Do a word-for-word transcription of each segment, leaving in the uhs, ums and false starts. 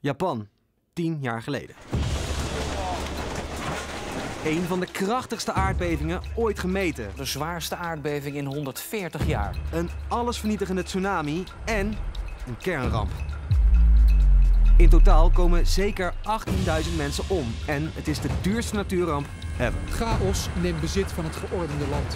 Japan, tien jaar geleden. Een van de krachtigste aardbevingen ooit gemeten. De zwaarste aardbeving in honderdveertig jaar. Een allesvernietigende tsunami en een kernramp. In totaal komen zeker achttienduizend mensen om. En het is de duurste natuurramp ever. Chaos neemt bezit van het geordende land.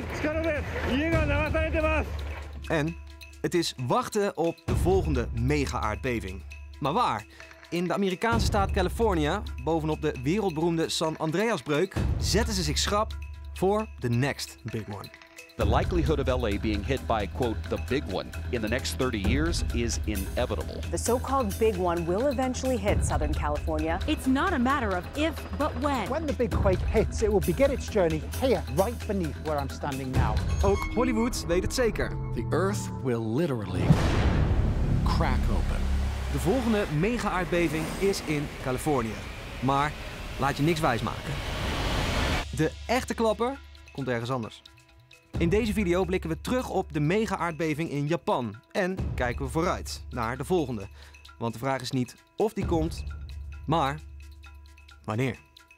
En het is wachten op de volgende mega-aardbeving. Maar waar? In de Amerikaanse staat Californië, bovenop de wereldberoemde San Andreasbreuk, zetten ze zich schrap voor the next big one. The likelihood of L A being hit by, quote, the big one in the next thirty years is inevitable. The so-called big one will eventually hit Southern California. It's not a matter of if, but when. When the big quake hits, it will begin its journey here, right beneath where I'm standing now. Ook Hollywood weet het zeker. The earth will literally crack open. De volgende mega-aardbeving is in Californië. Maar laat je niks wijsmaken. De echte klapper komt ergens anders. In deze video blikken we terug op de mega-aardbeving in Japan. En kijken we vooruit naar de volgende. Want de vraag is niet of die komt, maar wanneer.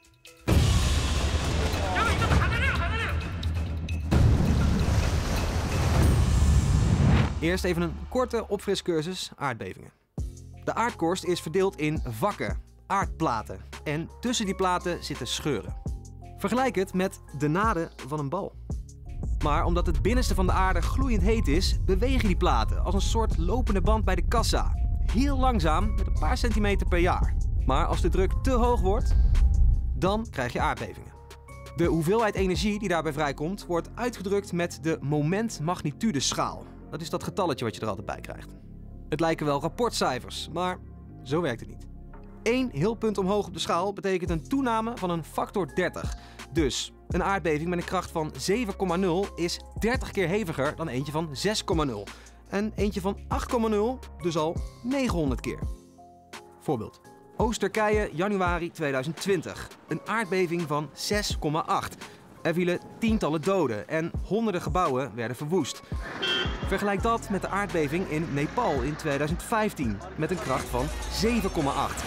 Eerst even een korte opfriscursus aardbevingen. De aardkorst is verdeeld in vakken, aardplaten. En tussen die platen zitten scheuren. Vergelijk het met de naden van een bal. Maar omdat het binnenste van de aarde gloeiend heet is, bewegen die platen als een soort lopende band bij de kassa. Heel langzaam, met een paar centimeter per jaar. Maar als de druk te hoog wordt, dan krijg je aardbevingen. De hoeveelheid energie die daarbij vrijkomt, wordt uitgedrukt met de moment-magnitudeschaal. Dat is dat getalletje wat je er altijd bij krijgt. Het lijken wel rapportcijfers, maar zo werkt het niet. Eén heel punt omhoog op de schaal betekent een toename van een factor dertig. Dus een aardbeving met een kracht van zeven komma nul is dertig keer heviger dan eentje van zes komma nul. En eentje van acht komma nul dus al negenhonderd keer. Voorbeeld. Oost-Turkije, januari tweeduizend twintig. Een aardbeving van zes komma acht. Er vielen tientallen doden en honderden gebouwen werden verwoest. Vergelijk dat met de aardbeving in Nepal in tweeduizend vijftien met een kracht van zeven komma acht.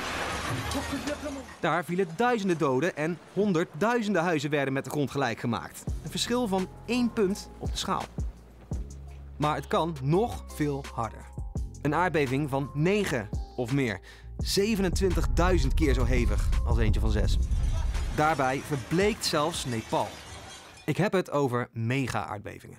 Daar vielen duizenden doden en honderdduizenden huizen werden met de grond gelijk gemaakt. Een verschil van één punt op de schaal. Maar het kan nog veel harder. Een aardbeving van negen of meer. zevenentwintigduizend keer zo hevig als eentje van zes. Daarbij verbleekt zelfs Nepal. Ik heb het over mega-aardbevingen.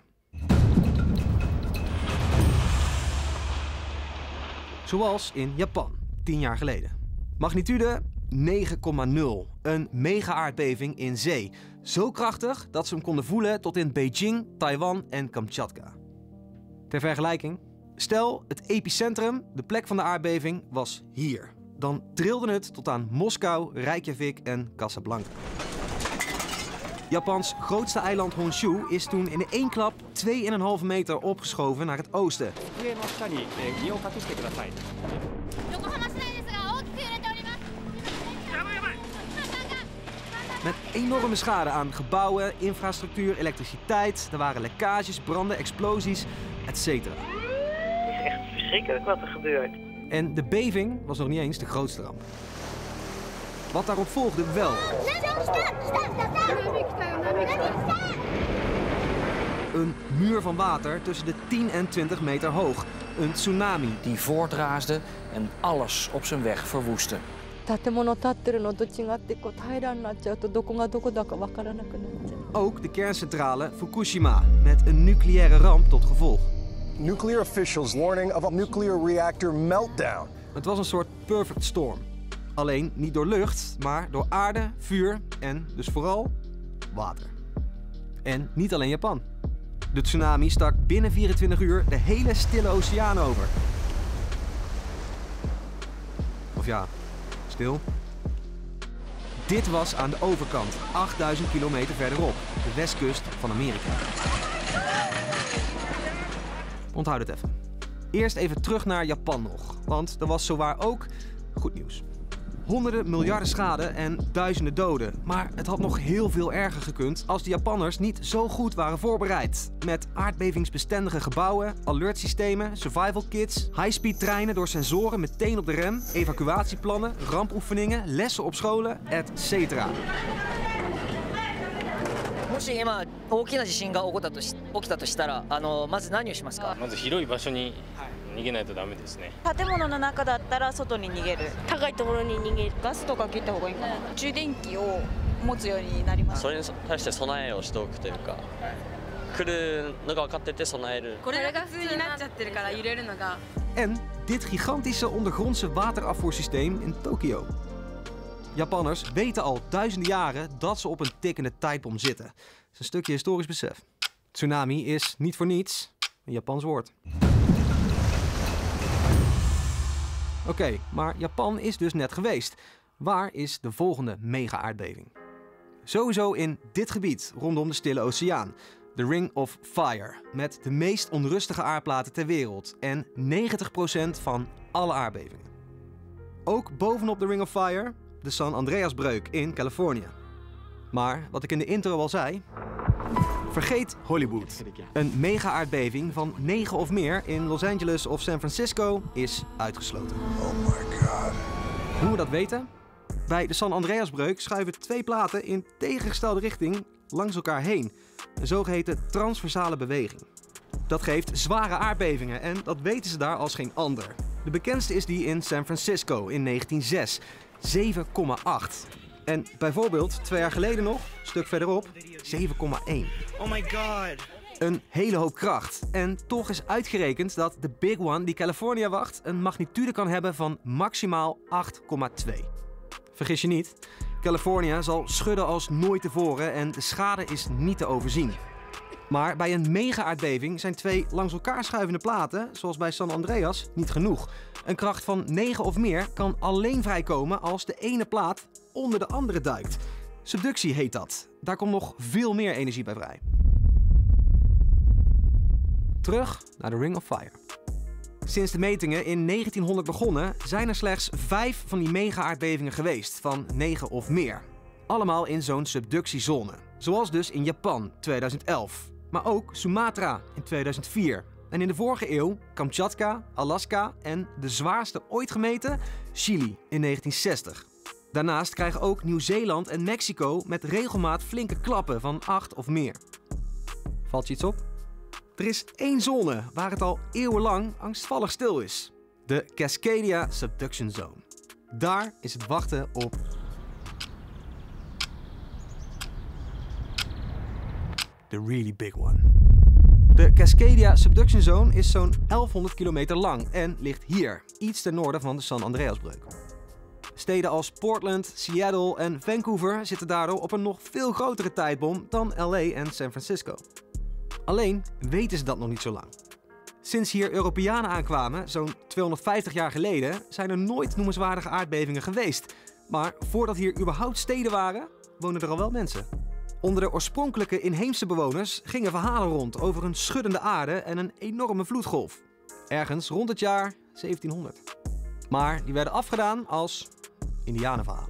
Zoals in Japan, tien jaar geleden. Magnitude negen komma nul. Een mega-aardbeving in zee. Zo krachtig dat ze hem konden voelen tot in Beijing, Taiwan en Kamchatka. Ter vergelijking, stel het epicentrum, de plek van de aardbeving, was hier. Dan trilde het tot aan Moskou, Reykjavik en Casablanca. Japans grootste eiland Honshu is toen in één klap twee komma vijf meter opgeschoven naar het oosten. Met enorme schade aan gebouwen, infrastructuur, elektriciteit. Er waren lekkages, branden, explosies, et cetera. Het is echt verschrikkelijk wat er gebeurt. En de beving was nog niet eens de grootste ramp. Wat daarop volgde wel. Een muur van water tussen de tien en twintig meter hoog. Een tsunami Die voortraasde en alles op zijn weg verwoestte. Ook de kerncentrale Fukushima met een nucleaire ramp tot gevolg. Nuclear officials warning of a nuclear reactor meltdown. Het was een soort perfect storm. Alleen niet door lucht, maar door aarde, vuur en dus vooral water. En niet alleen Japan. De tsunami stak binnen vierentwintig uur de hele Stille Oceaan over. Of ja, stil. Dit was aan de overkant, achtduizend kilometer verderop, de westkust van Amerika. Onthoud het even. Eerst even terug naar Japan nog, want er was zowaar ook goed nieuws. honderden miljarden schade en duizenden doden. Maar het had nog heel veel erger gekund als de Japanners niet zo goed waren voorbereid. Met aardbevingsbestendige gebouwen, alertsystemen, survival kits, high-speed treinen door sensoren meteen op de rem, evacuatieplannen, rampoefeningen, lessen op scholen, et cetera. もし今大きな地震が起こったとし起きたとしたら、あのまず何をしますか？ まず広い場所に逃げないとダメですね。 建物の中だったら外に逃げる。高いところに逃げる。ガスとか切った方がいいかな。充電器を持つようになります。 それに対して備えをしておくというか、来るのが分かってて備える。 これが普通になっちゃってるから揺れるのが。 En dit gigantische ondergrondse waterafvoersysteem in Tokio. Japanners weten al duizenden jaren dat ze op een tikkende tijdbom zitten. Dat is een stukje historisch besef. Tsunami is niet voor niets een Japans woord. Oké, okay, maar Japan is dus net geweest. Waar is de volgende mega-aardbeving? Sowieso in dit gebied rondom de Stille Oceaan. De Ring of Fire, met de meest onrustige aardplaten ter wereld en negentig procent van alle aardbevingen. Ook bovenop de Ring of Fire de San Andreasbreuk in Californië. Maar, wat ik in de intro al zei, vergeet Hollywood. Een mega-aardbeving van negen of meer in Los Angeles of San Francisco is uitgesloten. Oh my god. Hoe we dat weten? Bij de San Andreasbreuk schuiven twee platen in tegengestelde richting langs elkaar heen. Een zogeheten transversale beweging. Dat geeft zware aardbevingen en dat weten ze daar als geen ander. De bekendste is die in San Francisco in negentien zes. zeven komma acht. En bijvoorbeeld twee jaar geleden nog, een stuk verderop, zeven komma één. Oh my god. Een hele hoop kracht. En toch is uitgerekend dat de Big One die Californië wacht een magnitude kan hebben van maximaal acht komma twee. Vergis je niet, Californië zal schudden als nooit tevoren en de schade is niet te overzien. Maar bij een mega-aardbeving zijn twee langs elkaar schuivende platen, zoals bij San Andreas, niet genoeg. Een kracht van negen of meer kan alleen vrijkomen als de ene plaat onder de andere duikt. Subductie heet dat. Daar komt nog veel meer energie bij vrij. Terug naar de Ring of Fire. Sinds de metingen in negentienhonderd begonnen, zijn er slechts vijf van die mega-aardbevingen geweest, van negen of meer. Allemaal in zo'n subductiezone. Zoals dus in Japan tweeduizend elf, maar ook Sumatra in tweeduizend vier. En in de vorige eeuw Kamchatka, Alaska en de zwaarste ooit gemeten, Chili in negentien zestig. Daarnaast krijgen ook Nieuw-Zeeland en Mexico met regelmaat flinke klappen van acht of meer. Valt je iets op? Er is één zone waar het al eeuwenlang angstvallig stil is. De Cascadia Subduction Zone. Daar is het wachten op the really big one. De Cascadia Subduction Zone is zo'n elfhonderd kilometer lang en ligt hier, iets ten noorden van de San Andreasbreuk. Steden als Portland, Seattle en Vancouver zitten daardoor op een nog veel grotere tijdbom dan L A en San Francisco. Alleen weten ze dat nog niet zo lang. Sinds hier Europeanen aankwamen, zo'n tweehonderdvijftig jaar geleden, zijn er nooit noemenswaardige aardbevingen geweest. Maar voordat hier überhaupt steden waren, woonden er al wel mensen. Onder de oorspronkelijke inheemse bewoners gingen verhalen rond over een schuddende aarde en een enorme vloedgolf. Ergens rond het jaar zeventienhonderd. Maar die werden afgedaan als indianenverhalen.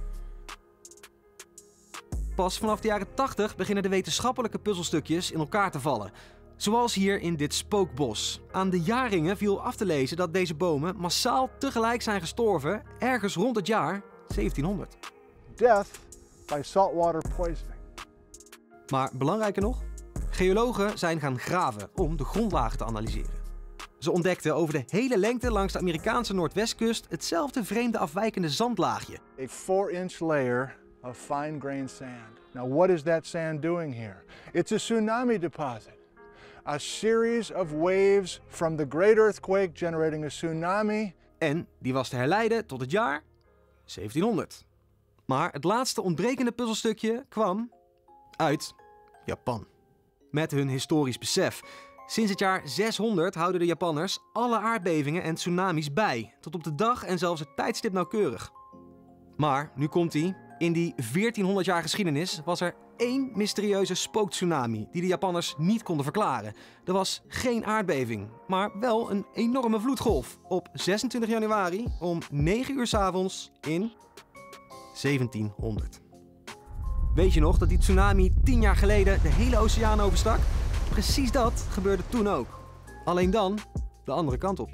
Pas vanaf de jaren tachtig beginnen de wetenschappelijke puzzelstukjes in elkaar te vallen. Zoals hier in dit spookbos. Aan de jaarringen viel af te lezen dat deze bomen massaal tegelijk zijn gestorven ergens rond het jaar zeventienhonderd. Death by saltwater poisoning. Maar belangrijker nog, geologen zijn gaan graven om de grondlagen te analyseren. Ze ontdekten over de hele lengte langs de Amerikaanse noordwestkust hetzelfde vreemde afwijkende zandlaagje. A four inch layer of fine-grained sand. Now what is that sand doing here? It's a tsunami deposit. A series of waves from the great earthquake generating a tsunami. En die was te herleiden tot het jaar zeventienhonderd. Maar het laatste ontbrekende puzzelstukje kwam uit Japan. Met hun historisch besef. Sinds het jaar zeshonderd houden de Japanners alle aardbevingen en tsunamis bij. Tot op de dag en zelfs het tijdstip nauwkeurig. Maar nu komt-ie, In die veertienhonderd jaar geschiedenis was er één mysterieuze spooktsunami die de Japanners niet konden verklaren. Er was geen aardbeving, maar wel een enorme vloedgolf op zesentwintig januari om negen uur 's avonds in zeventienhonderd. Weet je nog dat die tsunami tien jaar geleden de hele oceaan overstak? Precies dat gebeurde toen ook. Alleen dan de andere kant op.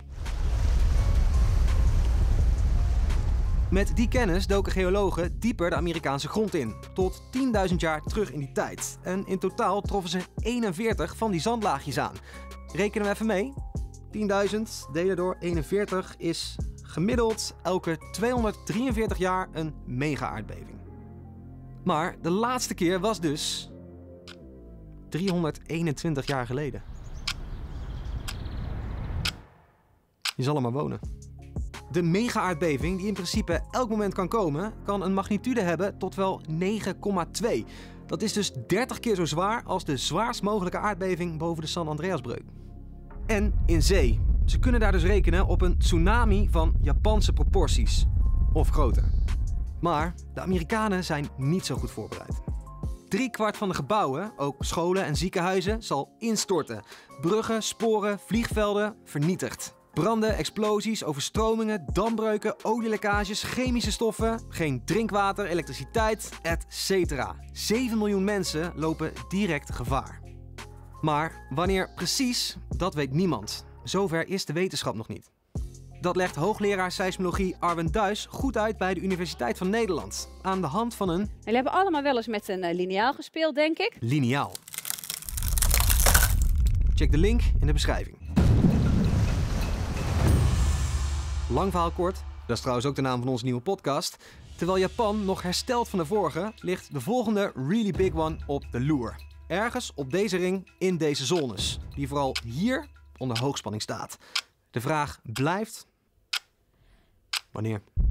Met die kennis doken geologen dieper de Amerikaanse grond in, tot tienduizend jaar terug in die tijd. En in totaal troffen ze eenenveertig van die zandlaagjes aan. Rekenen we even mee. tienduizend delen door eenenveertig is gemiddeld elke tweehonderddrieënveertig jaar een mega-aardbeving. Maar de laatste keer was dus driehonderdeenentwintig jaar geleden. Je zal er maar wonen. De mega-aardbeving, die in principe elk moment kan komen, kan een magnitude hebben tot wel negen komma twee. Dat is dus dertig keer zo zwaar als de zwaarst mogelijke aardbeving boven de San Andreasbreuk. En in zee. Ze kunnen daar dus rekenen op een tsunami van Japanse proporties. Of groter. Maar de Amerikanen zijn niet zo goed voorbereid. Drie kwart van de gebouwen, ook scholen en ziekenhuizen, zal instorten. Bruggen, sporen, vliegvelden vernietigd. Branden, explosies, overstromingen, dambreuken, olielekkages, chemische stoffen, geen drinkwater, elektriciteit, et cetera. zeven miljoen mensen lopen direct gevaar. Maar wanneer precies, dat weet niemand. Zover is de wetenschap nog niet. Dat legt hoogleraar seismologie Arwen Duis goed uit bij de Universiteit van Nederland. Aan de hand van een... Jullie hebben allemaal wel eens met een uh, liniaal gespeeld, denk ik. Liniaal. Check de link in de beschrijving. Lang verhaal kort, dat is trouwens ook de naam van onze nieuwe podcast. Terwijl Japan nog herstelt van de vorige, ligt de volgende really big one op de loer. Ergens op deze ring in deze zones, die vooral hier onder hoogspanning staat. De vraag blijft: wanneer?